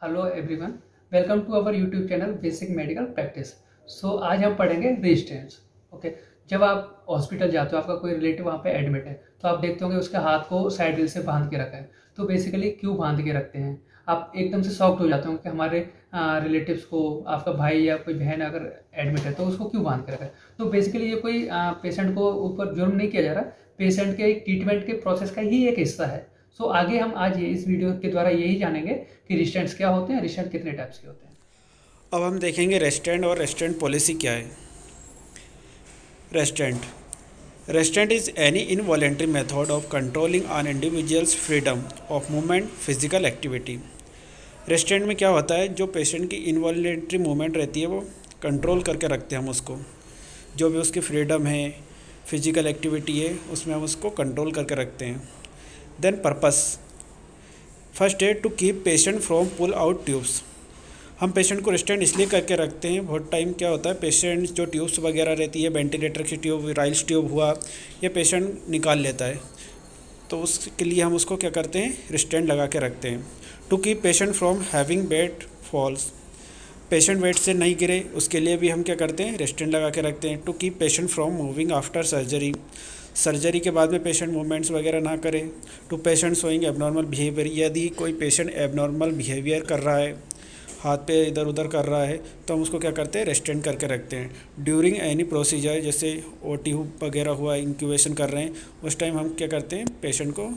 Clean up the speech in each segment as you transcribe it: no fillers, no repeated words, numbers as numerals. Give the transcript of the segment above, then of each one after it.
Hello everyone, welcome to our YouTube channel basic medical practice. So आज हम पढ़ेंगे resistance. Okay, जब आप हॉस्पिटल जाते हो, आपका कोई रिलेटिव वहाँ पे एडमिट है, तो आप देखते होंगे उसके हाथ को साइड व्हील से बांध के रखा है। तो बेसिकली क्यों बांध के रखते हैं? आप एकदम से शॉक्ड हो जाते हो कि हमारे रिलेटिव्स को, आपका भाई या कोई बहन अगर एडमिट है तो उसको क्यों बांध के रखा है। तो बेसिकली ये कोई पेशेंट को ऊपर जुर्म नहीं किया जा रहा, पेशेंट के ट्रीटमेंट के प्रोसेस का ही एक हिस्सा है। सो आगे हम आज इस वीडियो के द्वारा यही जानेंगे कि रेजिस्टेंट्स क्या होते हैं, रेजिस्टेंट कितने टाइप्स के होते हैं। अब हम देखेंगे रेस्टेंट और रेस्टेंट पॉलिसी क्या है। Restraint restraint is any involuntary method of controlling on individuals freedom of movement physical activity. Restraint में क्या होता है, जो पेशेंट की इनवॉलेंट्री मूवमेंट रहती है वो कंट्रोल करके रखते हैं हम उसको। जो भी उसकी फ्रीडम है, फिजिकल एक्टिविटी है, उसमें हम उसको कंट्रोल करके रखते हैं। देन पर्पस फर्स्ट है to keep patient from pull out tubes. हम पेशेंट को रेस्टेंट इसलिए करके रखते हैं, बहुत टाइम क्या होता है पेशेंट जो ट्यूब्स वगैरह रहती है, वेंटिलेटर की ट्यूब, राइल्स ट्यूब हुआ, ये पेशेंट निकाल लेता है, तो उसके लिए हम उसको क्या करते हैं, रेस्टेंट लगा के रखते हैं। To keep patient from having bed falls, patient bed से नहीं गिरे उसके लिए भी हम क्या करते हैं, रेस्टेंट लगा के रखते हैं। To keep patient from moving after surgery, surgery के बाद में पेशेंट मूवमेंट्स वगैरह ना करे। To patient showing abnormal behaviour, यदि कोई पेशेंट एबनॉर्मल बिहेवियर कर रहा है, हाथ पे इधर उधर कर रहा है, तो हम उसको क्या करते हैं, रेस्टेंट करके रखते हैं। ड्यूरिंग एनी प्रोसीजर, जैसे ओटी वगैरह हुआ, इंक्यूबेशन कर रहे हैं, उस टाइम हम क्या करते हैं, पेशेंट को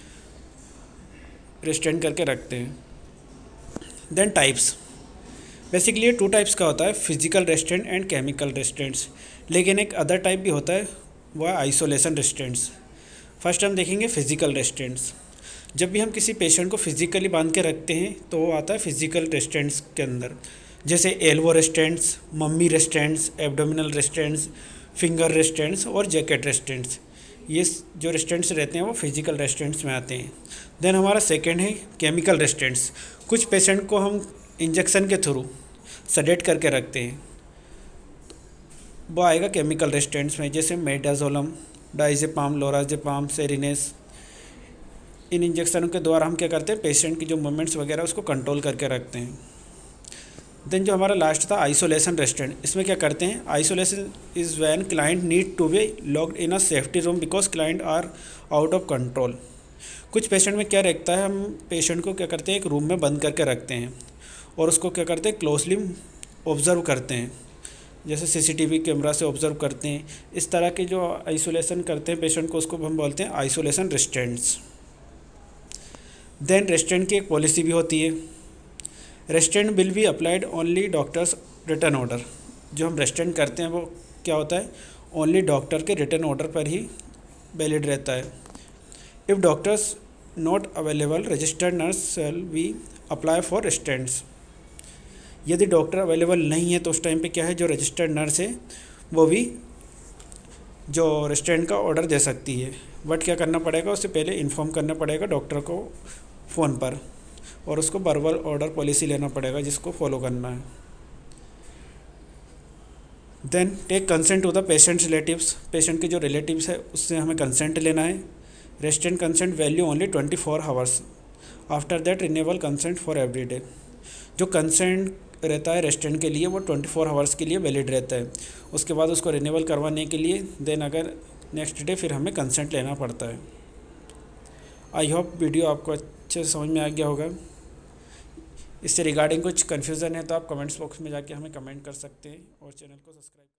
रेस्टेंट करके रखते हैं। देन टाइप्स, बेसिकली 2 टाइप्स का होता है, physical restraint and chemical restraints. लेकिन एक अदर टाइप भी होता है, वह आइसोलेशन रेस्टेंट्स। फर्स्ट हम देखेंगे फिजिकल रेस्टेंट्स। जब भी हम किसी पेशेंट को फिजिकली बांध के रखते हैं तो वो आता है फिजिकल रेस्टेंट्स के अंदर, जैसे elbow restraints, mummy restraints, abdominal restraints, finger restraints और जैकेट रेस्टेंट्स। ये जो रेस्टेंट्स रहते हैं वो फिजिकल रेस्टेंट्स में आते हैं। देन हमारा सेकेंड है केमिकल रेस्टेंट्स। कुछ पेशेंट को हम इंजेक्शन के थ्रू सडेट करके रखते हैं, वो आएगा केमिकल रेस्टेंट्स में, जैसे मेडाजोलम, डाइजेपाम, लोराजेपाम, सेरिनेस। इन इंजेक्शनों के द्वारा हम क्या करते हैं, पेशेंट की जो मूवमेंट्स वगैरह उसको कंट्रोल करके रखते हैं। देन जो हमारा लास्ट था आइसोलेशन रेस्टेंट, इसमें क्या करते हैं, isolation is when client need to be locked in a safety room because client are out of control. कुछ पेशेंट में क्या रहता है, हम पेशेंट को क्या करते हैं, एक रूम में बंद करके रखते हैं और उसको क्या करते हैं, क्लोजली ऑब्ज़र्व करते हैं, जैसे सीसीटीवी कैमरा से ऑब्ज़र्व करते हैं। इस तरह के जो आइसोलेशन करते हैं पेशेंट को, उसको हम बोलते हैं आइसोलेशन रेस्टेंट्स। देन रेस्टेंट की एक पॉलिसी भी होती है, restraint will be applied only doctors written order. जो हम रेस्टेंट करते हैं वो क्या होता है, ओनली डॉक्टर के रिटन ऑर्डर पर ही वैलिड रहता है। If doctors not available, registered nurse shall be apply for restraints. यदि डॉक्टर अवेलेबल नहीं है तो उस टाइम पे क्या है, जो रजिस्टर्ड नर्स है वो भी जो रेस्टेंट का ऑर्डर दे सकती है। बट क्या करना पड़ेगा, उससे पहले इन्फॉर्म करना पड़ेगा डॉक्टर को फ़ोन पर, और उसको वर्बल ऑर्डर पॉलिसी लेना पड़ेगा जिसको फॉलो करना है। Then take consent to the patient's relatives, patient के जो रिलेटिव्स है उससे हमें कंसेंट लेना है। Restraint consent value only 24 hours, after that renewable consent for every day. जो कंसेंट रहता है रेस्टेंट के लिए वो 24 आवर्स के लिए वैलिड रहता है, उसके बाद उसको रिन्यूएबल करवाने के लिए देन अगर नेक्स्ट डे फिर हमें कंसेंट लेना पड़ता है। आई होप वीडियो आपको अच्छे से समझ में आ गया होगा। इससे रिगार्डिंग कुछ कन्फ्यूज़न है तो आप कमेंट्स बॉक्स में जाके हमें कमेंट कर सकते हैं और चैनल को सब्सक्राइब